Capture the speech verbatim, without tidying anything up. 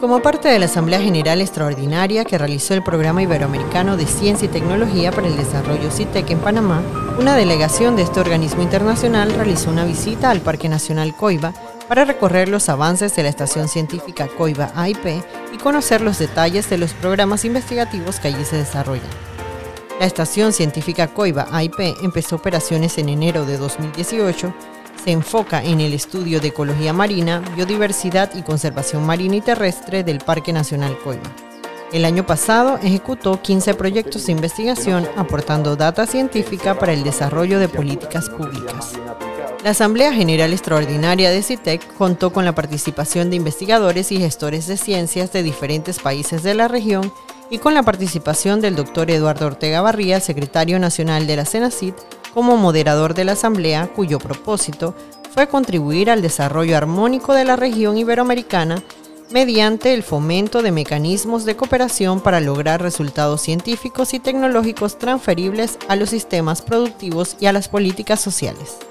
Como parte de la Asamblea General Extraordinaria que realizó el Programa Iberoamericano de Ciencia y Tecnología para el Desarrollo CITEC en Panamá, una delegación de este organismo internacional realizó una visita al Parque Nacional Coiba para recorrer los avances de la Estación Científica Coiba A I P y conocer los detalles de los programas investigativos que allí se desarrollan. La Estación Científica Coiba A I P empezó operaciones en enero de dos mil dieciocho. Se enfoca en el estudio de ecología marina, biodiversidad y conservación marina y terrestre del Parque Nacional Coiba. El año pasado ejecutó quince proyectos de investigación aportando data científica para el desarrollo de políticas públicas. La Asamblea General Extraordinaria de CITEC contó con la participación de investigadores y gestores de ciencias de diferentes países de la región y con la participación del doctor Eduardo Ortega Barría, secretario nacional de la CENACIT, como moderador de la Asamblea, cuyo propósito fue contribuir al desarrollo armónico de la región iberoamericana mediante el fomento de mecanismos de cooperación para lograr resultados científicos y tecnológicos transferibles a los sistemas productivos y a las políticas sociales.